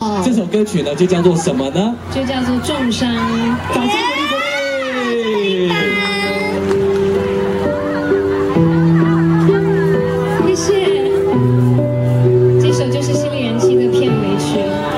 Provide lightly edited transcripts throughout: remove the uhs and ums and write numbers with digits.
这首歌曲呢就叫做什么呢？ 就叫做重伤。 掌声鼓励鼓励！ 谢谢。这首就是《心理人妻》的片尾曲。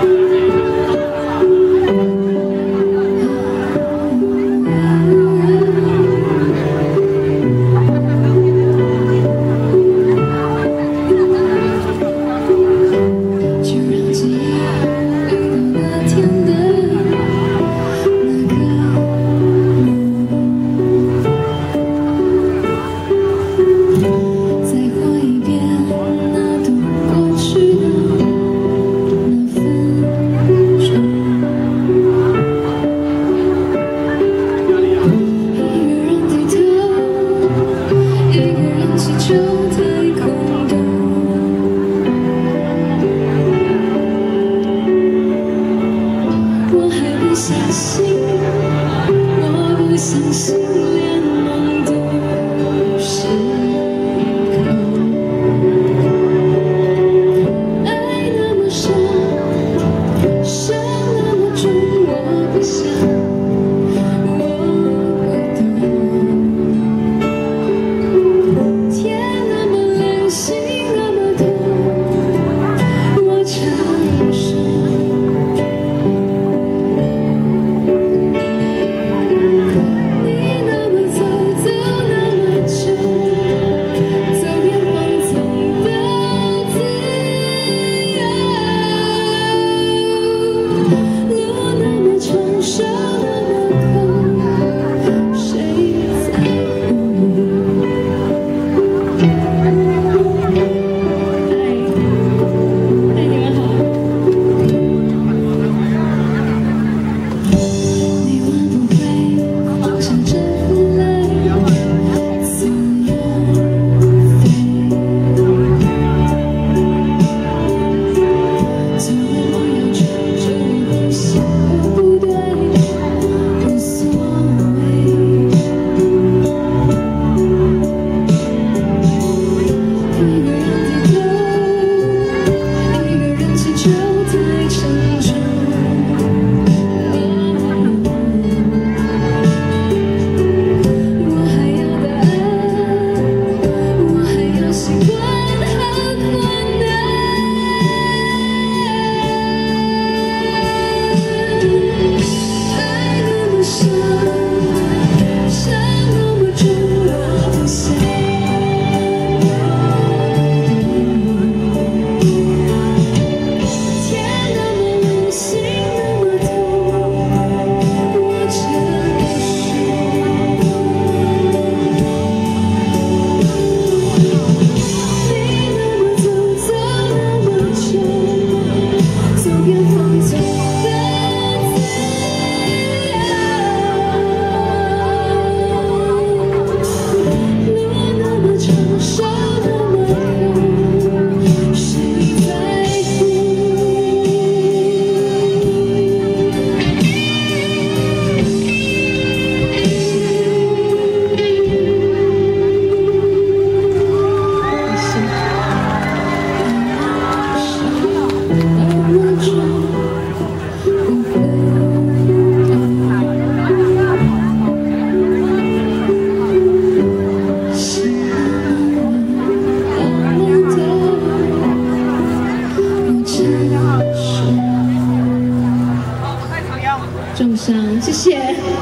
重伤，谢谢。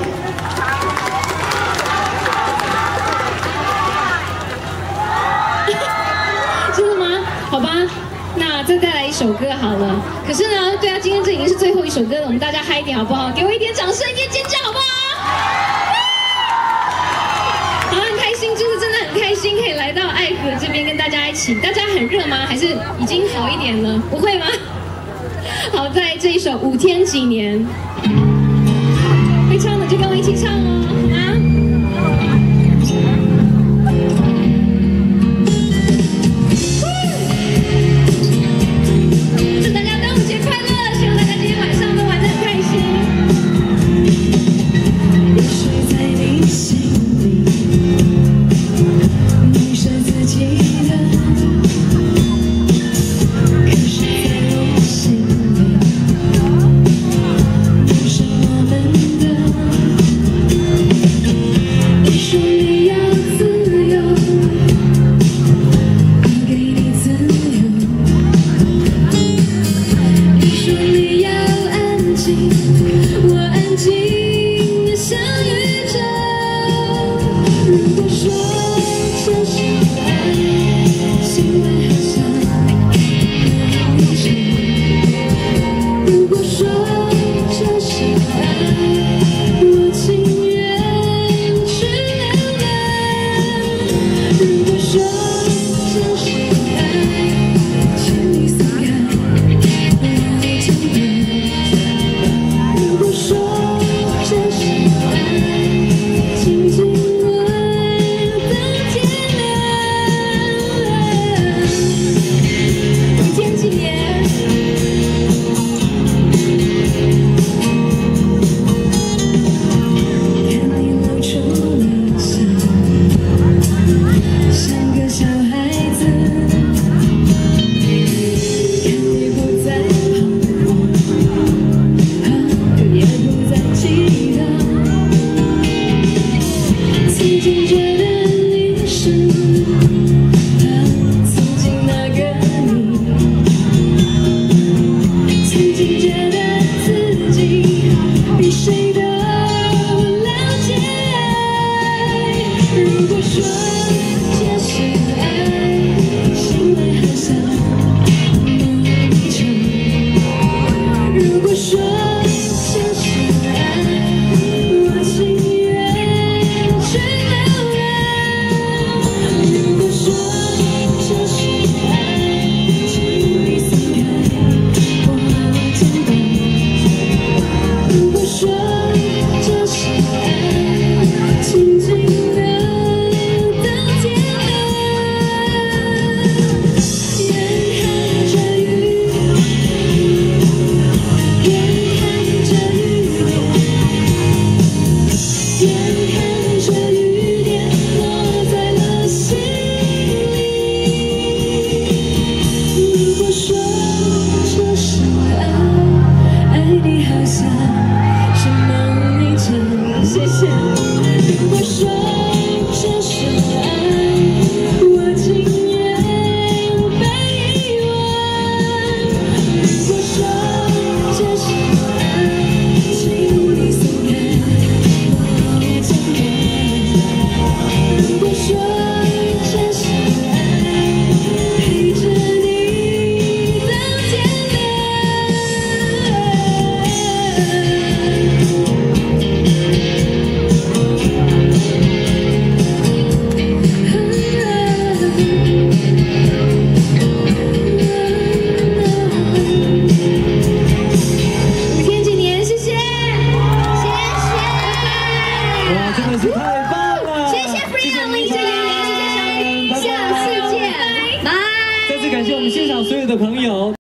真的吗？好吧，那再带来一首歌好了。可是呢，对啊，今天这已经是最后一首歌了，我们大家嗨一点好不好？给我一点掌声，一点尖叫好不好？好，很开心，就是真的很开心，可以来到爱河这边跟大家一起。大家很热吗？还是已经好一点了？不会吗？好，在这一首《5天几年》。会唱的就跟我一起唱哦，好吗？祝大家端午节快乐！希望大家今天晚上都玩得很开心。你睡在你心里，你是自己的，可是在我心里。 说你要安静，我安静的像宇宙。如果说这是爱，心外好像一程。如果说这是爱，我情愿去流浪。如果说这是爱，请你松开我肩膀。如果说这是爱，请紧握到天亮。五天几年。如果说这是爱，心外好像一程。如果说这是爱，我情愿去流浪。如果说这是爱，请你松开我肩膀。如果说这是爱，请紧谢谢。如果说这是爱，我情愿被遗忘。如果说这是爱，请你松开我肩膀。如果说这是爱，陪着你到天真的是太棒了！ 谢谢 Freedom 林志妍，谢谢小雨，下次见，拜。 再次感谢我们现场所有的朋友。